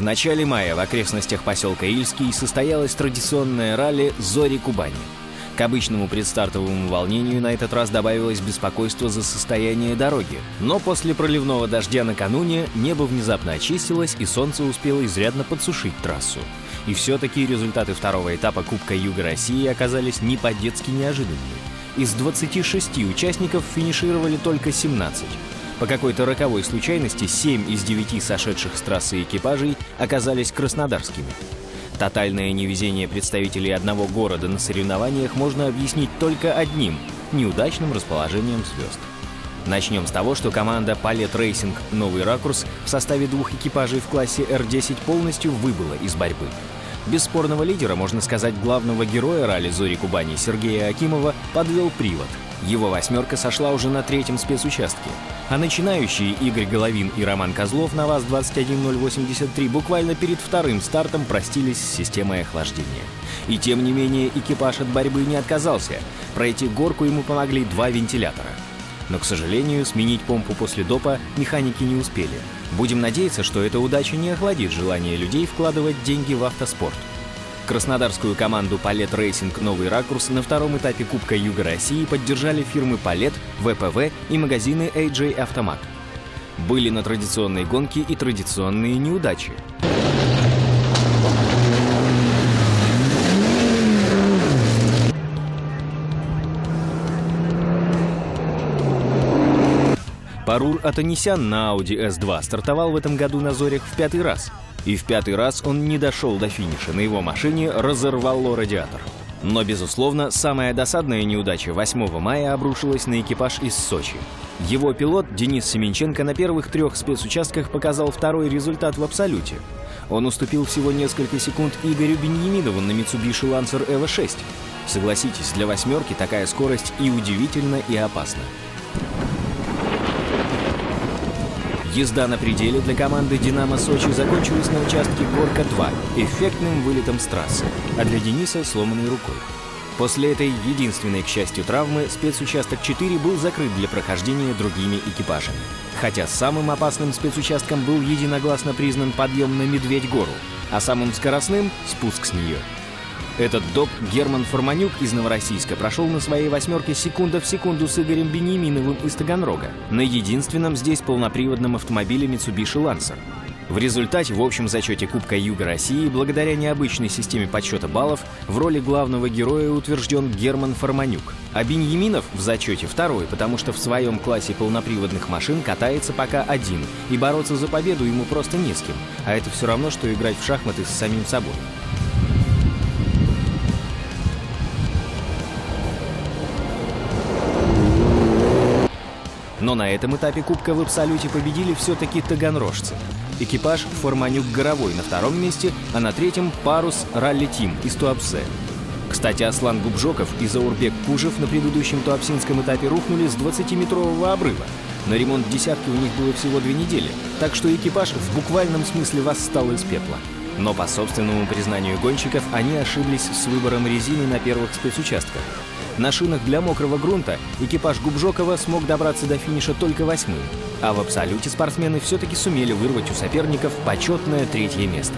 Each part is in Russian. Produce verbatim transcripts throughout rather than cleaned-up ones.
начале мая в окрестностях поселка Ильский состоялось традиционное ралли «Зори Кубани». К обычному предстартовому волнению на этот раз добавилось беспокойство за состояние дороги. Но после проливного дождя накануне небо внезапно очистилось, и солнце успело изрядно подсушить трассу. И все-таки результаты второго этапа Кубка Юга России оказались не по-детски неожиданными. Из двадцати шести участников финишировали только семнадцать. По какой-то роковой случайности семь из девяти сошедших с трассы экипажей оказались краснодарскими. Тотальное невезение представителей одного города на соревнованиях можно объяснить только одним – неудачным расположением звезд. Начнем с того, что команда «Палет Рейсинг. Новый ракурс» в составе двух экипажей в классе эр десять полностью выбыла из борьбы. Бесспорного лидера, можно сказать, главного героя ралли «Зори Кубани» Сергея Акимова подвел привод. Его восьмерка сошла уже на третьем спецучастке. А начинающие Игорь Головин и Роман Козлов на ВАЗ двадцать один ноль восемьдесят три буквально перед вторым стартом простились с системой охлаждения. И тем не менее экипаж от борьбы не отказался. Пройти горку ему помогли два вентилятора. Но, к сожалению, сменить помпу после допа механики не успели. Будем надеяться, что эта удача не охладит желание людей вкладывать деньги в автоспорт. Краснодарскую команду «Палет Рейсинг. Новый ракурс» на втором этапе Кубка Юга России поддержали фирмы «Палет», вэ пэ вэ и магазины эй джей Автомат. Были на традиционной гонке и традиционные неудачи. Парур Атанисян на Audi эс два стартовал в этом году на «Зорях» в пятый раз. И в пятый раз он не дошел до финиша, на его машине разорвало радиатор. Но, безусловно, самая досадная неудача восьмого мая обрушилась на экипаж из Сочи. Его пилот Денис Семенченко на первых трех спецучастках показал второй результат в абсолюте. Он уступил всего несколько секунд Игорю Беньяминову на Mitsubishi Lancer эво шесть. Согласитесь, для восьмерки такая скорость и удивительна, и опасна. Езда на пределе для команды «Динамо Сочи» закончилась на участке Горка-два эффектным вылетом с трассы, а для Дениса — сломанной рукой. После этой единственной, к счастью, травмы спецучасток четыре был закрыт для прохождения другими экипажами. Хотя самым опасным спецучастком был единогласно признан подъем на Медведь-гору, а самым скоростным — спуск с нее. Этот доп Герман Форманюк из Новороссийска прошел на своей восьмерке секунда в секунду с Игорем Беньяминовым из Таганрога на единственном здесь полноприводном автомобиле Mitsubishi Lancer. В результате в общем зачете Кубка Юга России, благодаря необычной системе подсчета баллов, в роли главного героя утвержден Герман Форманюк. А Беньяминов в зачете второй, потому что в своем классе полноприводных машин катается пока один, и бороться за победу ему просто не с кем, а это все равно, что играть в шахматы с самим собой. Но на этом этапе Кубка в абсолюте победили все-таки таганрожцы. Экипаж Форманюк-Горовой на втором месте, а на третьем — Парус Ралли Тим из Туапсе. Кстати, Аслан Губжоков и Заурбек Кужев на предыдущем туапсинском этапе рухнули с двадцатиметрового обрыва. На ремонт десятки у них было всего две недели, так что экипаж в буквальном смысле восстал из пепла. Но по собственному признанию гонщиков они ошиблись с выбором резины на первых спецучастках. На шинах для мокрого грунта экипаж Губжокова смог добраться до финиша только восьмым, а в абсолюте спортсмены все-таки сумели вырвать у соперников почетное третье место.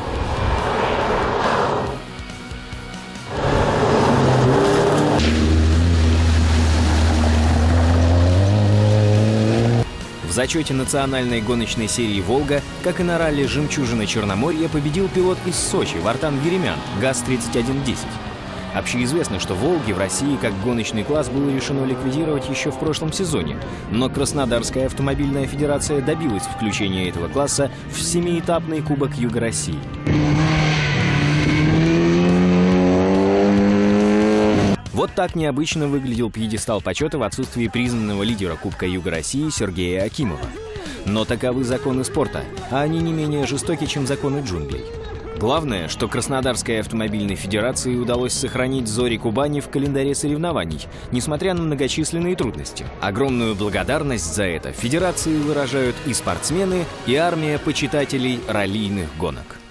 В зачете национальной гоночной серии «Волга», как и на ралли «Жемчужина Черноморья», победил пилот из Сочи Вартан Еремян, ГАЗ тридцать один десять. Общеизвестно, что «Волги» в России как гоночный класс было решено ликвидировать еще в прошлом сезоне, но Краснодарская автомобильная федерация добилась включения этого класса в семиэтапный Кубок Юга России. Вот так необычно выглядел пьедестал почета в отсутствии признанного лидера Кубка Юга России Сергея Акимова. Но таковы законы спорта, а они не менее жестоки, чем законы джунглей. Главное, что Краснодарской автомобильной федерации удалось сохранить «Зори Кубани» в календаре соревнований, несмотря на многочисленные трудности. Огромную благодарность за это федерации выражают и спортсмены, и армия почитателей раллийных гонок.